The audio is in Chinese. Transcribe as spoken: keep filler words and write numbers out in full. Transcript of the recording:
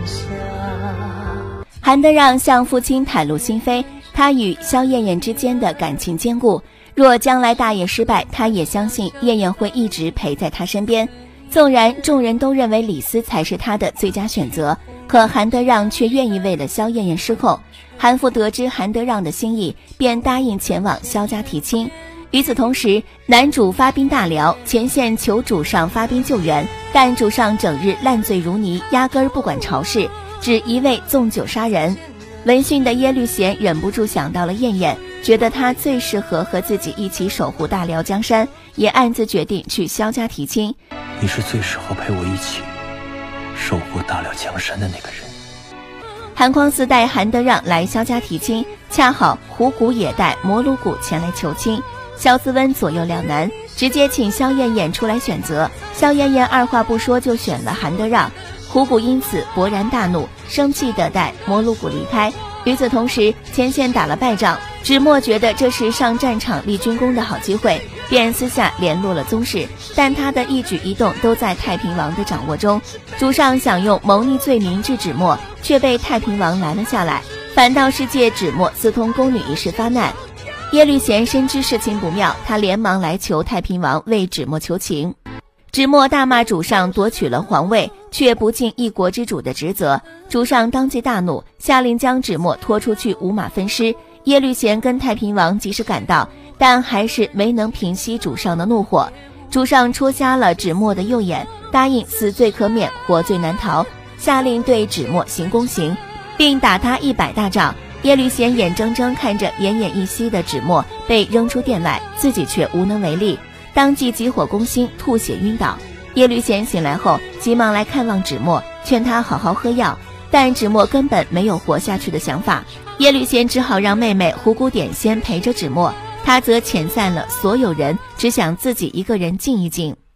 韩德让向父亲袒露心扉，他与萧燕燕之间的感情坚固，若将来大业失败，他也相信燕燕会一直陪在他身边。纵然众人都认为李斯才是他的最佳选择，可韩德让却愿意为了萧燕燕失控。韩父得知韩德让的心意，便答应前往萧家提亲。与此同时，南主发兵大辽，前线求主上发兵救援，但主上整日烂醉如泥，压根儿不管朝事，只一味纵酒杀人。闻讯的耶律贤忍不住想到了燕燕，觉得她最适合和自己一起守护大辽江山，也暗自决定去萧家提亲。 你是最适合陪我一起守护大辽江山的那个人。 韩匡嗣带韩德让来萧家提亲，恰好虎骨也带摩鲁骨前来求亲。萧思温左右两难，直接请萧燕燕出来选择。萧燕燕二话不说就选了韩德让，虎骨因此勃然大怒，生气地带摩鲁骨离开。与此同时，前线打了败仗，芷墨觉得这是上战场立军功的好机会，便私下联络了宗室，但他的一举一动都在太平王的掌握中。主上想用谋逆罪名治芷墨，却被太平王拦了下来，反倒是借芷墨私通宫女一事发难。耶律贤深知事情不妙，他连忙来求太平王为芷墨求情。芷墨大骂主上夺取了皇位，却不尽一国之主的职责。主上当即大怒，下令将芷墨拖出去五马分尸。耶律贤跟太平王及时赶到，但还是没能平息主上的怒火。主上戳瞎了芷墨的右眼，答应死罪可免，活罪难逃，下令对芷墨行宫刑，并打他一百大杖。耶律贤眼睁睁看着奄奄一息的芷墨被扔出殿外，自己却无能为力，当即急火攻心，吐血晕倒。耶律贤醒来后急忙来看望芷墨，劝他好好喝药，但芷墨根本没有活下去的想法。耶律贤只好让妹妹虎骨点先陪着芷墨，他则遣散了所有人，只想自己一个人静一静。